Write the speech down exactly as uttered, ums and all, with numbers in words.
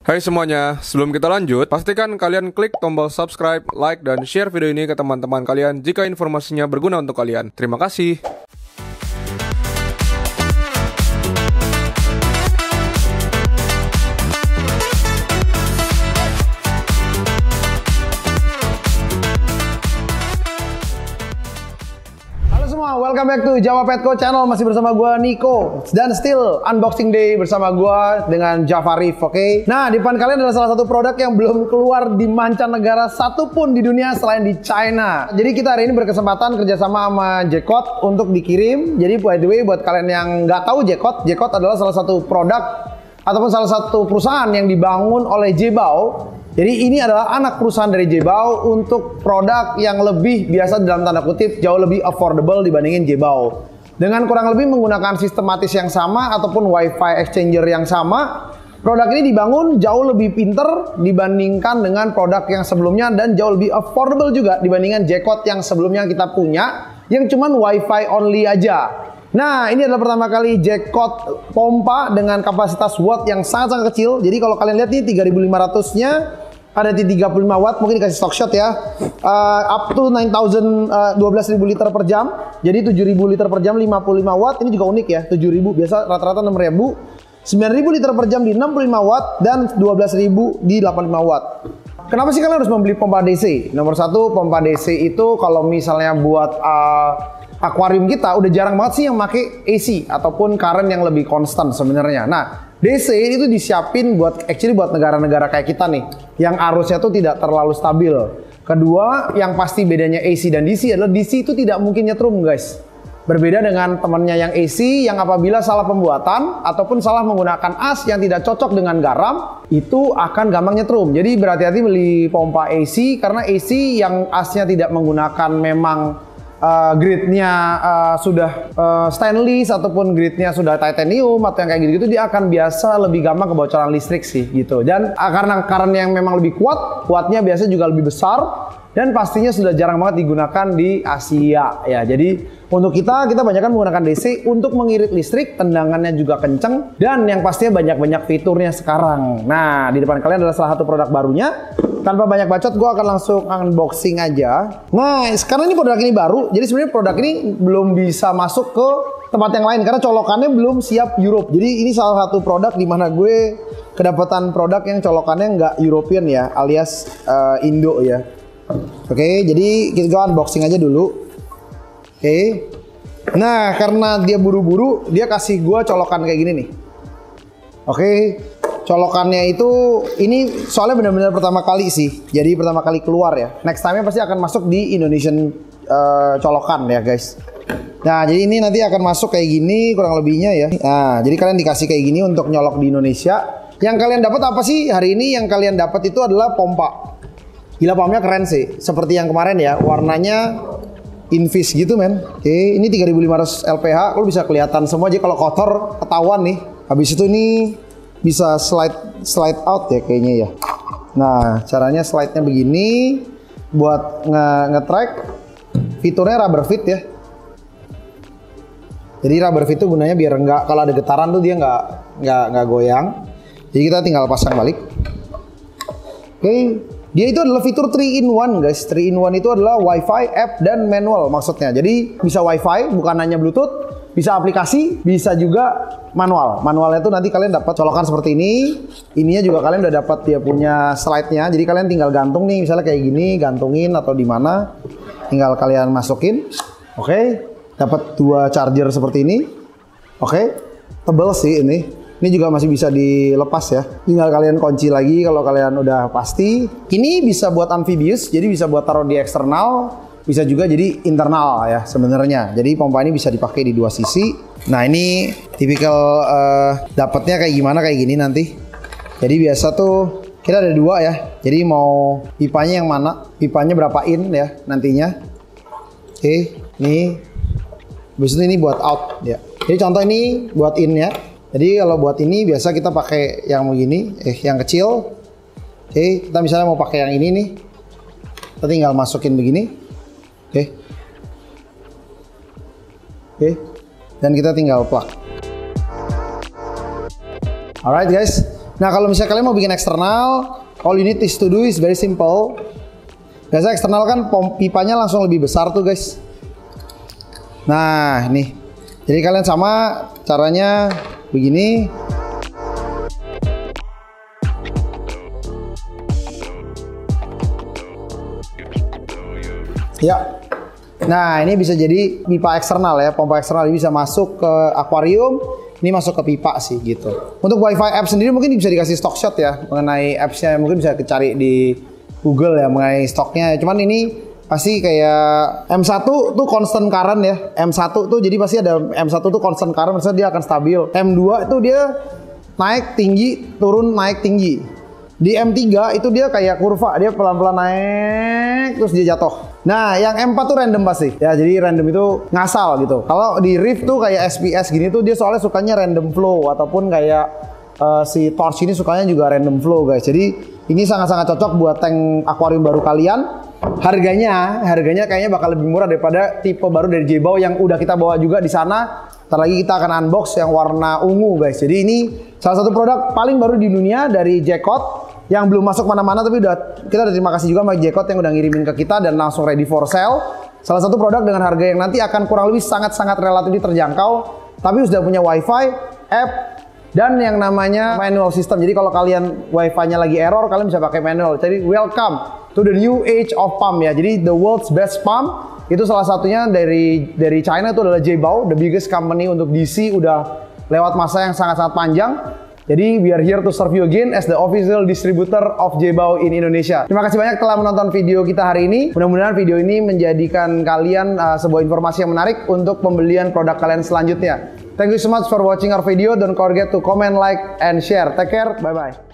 Hai semuanya, sebelum kita lanjut, pastikan kalian klik tombol subscribe, like, dan share video ini ke teman-teman kalian jika informasinya berguna untuk kalian. Terima kasih. Welcome back to Jawa Petco Channel. Masih bersama gue Niko dan still unboxing day bersama gue dengan Jafarif. Oke, okay? Nah di depan kalian adalah salah satu produk yang belum keluar di mancanegara satupun di dunia selain di China. Jadi kita hari ini berkesempatan kerjasama sama Jackot untuk dikirim. Jadi by the way buat kalian yang nggak tahu Jackot, Jackot adalah salah satu produk ataupun salah satu perusahaan yang dibangun oleh Jebao. Jadi ini adalah anak perusahaan dari Jebao untuk produk yang lebih biasa dalam tanda kutip jauh lebih affordable dibandingin Jebao. Dengan kurang lebih menggunakan sistematis yang sama ataupun Wi-Fi exchanger yang sama, produk ini dibangun jauh lebih pinter dibandingkan dengan produk yang sebelumnya dan jauh lebih affordable juga dibandingkan Jackot yang sebelumnya kita punya yang cuman Wi-Fi only aja. Nah, ini adalah pertama kali Jackot pompa dengan kapasitas watt yang sangat-sangat kecil. Jadi kalau kalian lihat nih tiga ribu lima ratus-nya ada di tiga puluh lima watt, mungkin dikasih stock shot ya. Uh, up to nine thousand, uh, dua belas ribu liter per jam. Jadi tujuh ribu liter per jam lima puluh lima watt. Ini juga unik ya, tujuh ribu biasa rata-rata enam ribu. sembilan ribu liter per jam di enam puluh lima watt dan dua belas ribu di delapan puluh lima watt. Kenapa sih kalian harus membeli pompa D C? Nomor satu, pompa D C itu kalau misalnya buat uh, akuarium kita udah jarang banget sih yang pakai A C ataupun current yang lebih konstan sebenarnya. Nah, D C itu disiapin buat actually buat negara-negara kayak kita nih yang arusnya tuh tidak terlalu stabil. Kedua, yang pasti bedanya A C dan D C adalah D C itu tidak mungkin nyetrum, guys. Berbeda dengan temannya yang A C yang apabila salah pembuatan ataupun salah menggunakan as yang tidak cocok dengan garam, itu akan gampang nyetrum. Jadi berhati-hati beli pompa A C karena A C yang asnya tidak menggunakan memang Uh, gridnya uh, sudah uh, stainless ataupun gridnya sudah titanium atau yang kayak gitu-gitu, dia akan biasa lebih gampang kebocoran listrik sih gitu. Dan uh, karena karena yang memang lebih kuat, kuatnya biasa juga lebih besar dan pastinya sudah jarang banget digunakan di Asia ya. Jadi untuk kita, kita banyak kan menggunakan D C untuk mengirit listrik, tendangannya juga kenceng dan yang pastinya banyak-banyak fiturnya sekarang. Nah, di depan kalian adalah salah satu produk barunya. Tanpa banyak bacot, gue akan langsung unboxing aja. Nah, sekarang ini produk ini baru. Jadi sebenarnya produk ini belum bisa masuk ke tempat yang lain karena colokannya belum siap Europe. Jadi ini salah satu produk di mana gue kedapatan produk yang colokannya nggak European ya, alias uh, Indo ya. Oke, jadi kita unboxing aja dulu. Oke. Nah, karena dia buru-buru, dia kasih gue colokan kayak gini nih. Oke. Colokannya itu ini soalnya benar-benar pertama kali sih, jadi pertama kali keluar ya. Next time-nya pasti akan masuk di Indonesian uh, colokan ya guys. Nah jadi ini nanti akan masuk kayak gini kurang lebihnya ya. Nah jadi kalian dikasih kayak gini untuk nyolok di Indonesia. Yang kalian dapat apa sih hari ini? Yang kalian dapat itu adalah pompa. Gila, pompanya keren sih, seperti yang kemarin ya, warnanya Invis gitu men. Oke, ini tiga ribu lima ratus L P H, lo bisa kelihatan semua aja kalau kotor ketahuan nih. Habis itu ini bisa slide slide out ya kayaknya ya. Nah caranya slide-nya begini buat nge-track. Fiturnya rubber fit ya. Jadi rubber fit itu gunanya biar nggak, kalau ada getaran tuh dia nggak nggak nggak goyang. Jadi kita tinggal pasang balik. Oke, dia itu adalah fitur three in one guys. three in one itu adalah Wi-Fi, app dan manual maksudnya. Jadi bisa Wi-Fi bukan hanya Bluetooth. Bisa aplikasi, bisa juga manual. Manualnya tuh nanti kalian dapat colokan seperti ini. Ininya juga kalian udah dapat dia punya slide-nya. Jadi kalian tinggal gantung nih, misalnya kayak gini, gantungin atau di mana. Tinggal kalian masukin. Oke, dapat dua charger seperti ini. Oke, tebel sih ini. Ini juga masih bisa dilepas ya. Tinggal kalian kunci lagi kalau kalian udah pasti. Ini bisa buat amphibious, jadi bisa buat taruh di eksternal. Bisa juga jadi internal ya sebenarnya. Jadi pompa ini bisa dipakai di dua sisi. Nah ini tipikal uh, dapatnya kayak gimana, kayak gini nanti. Jadi biasa tuh kita ada dua ya. Jadi mau pipanya yang mana? Pipanya berapa in ya nantinya? Oke, ini. Habis itu ini buat out ya. Jadi contoh ini buat in ya. Jadi kalau buat ini biasa kita pakai yang begini, eh yang kecil. Oke, kita misalnya mau pakai yang ini nih. Kita tinggal masukin begini. Oke, okay. Oke, okay. Dan kita tinggal plug. Alright guys, Nah kalau misalnya kalian mau bikin eksternal, all you need is to do is very simple. Biasanya eksternal kan pom pipanya langsung lebih besar tuh guys. Nah nih, jadi kalian sama caranya begini. Ya. Nah ini bisa jadi pipa eksternal ya, pompa eksternal ini bisa masuk ke akuarium, ini masuk ke pipa sih gitu. Untuk WiFi app sendiri mungkin bisa dikasih stock shot ya mengenai apps-nya, mungkin bisa dicari di Google ya mengenai stoknya. Cuman ini pasti kayak M satu tuh constant current ya, M satu tuh jadi pasti ada M satu tuh constant current, maksudnya dia akan stabil. M dua itu dia naik tinggi, turun naik tinggi. Di M tiga itu dia kayak kurva, dia pelan-pelan naik terus dia jatuh. Nah, yang M empat tuh random pasti. Ya, jadi random itu ngasal gitu. Kalau di Rift tuh kayak S P S gini tuh dia soalnya sukanya random flow, ataupun kayak uh, si Torch ini sukanya juga random flow guys. Jadi ini sangat-sangat cocok buat tank akuarium baru kalian. Harganya, harganya kayaknya bakal lebih murah daripada tipe baru dari Jebao yang udah kita bawa juga di sana. Ntar lagi kita akan unbox yang warna ungu guys. Jadi ini salah satu produk paling baru di dunia dari Jackot yang belum masuk mana-mana, tapi udah kita udah terima kasih juga sama Jackot yang udah ngirimin ke kita dan langsung ready for sale. Salah satu produk dengan harga yang nanti akan kurang lebih sangat-sangat relatif terjangkau, tapi sudah punya WiFi, app, dan yang namanya manual system. Jadi kalau kalian WiFi-nya lagi error, kalian bisa pakai manual. Jadi welcome to the new age of pump ya. Jadi the world's best pump itu salah satunya dari dari China itu adalah Jebao, the biggest company untuk D C, udah lewat masa yang sangat-sangat panjang. Jadi we are here to serve you again as the official distributor of Jebao in Indonesia. Terima kasih banyak telah menonton video kita hari ini. Mudah-mudahan video ini menjadikan kalian uh, sebuah informasi yang menarik untuk pembelian produk kalian selanjutnya. Thank you so much for watching our video. Don't forget to comment, like, and share. Take care. Bye-bye.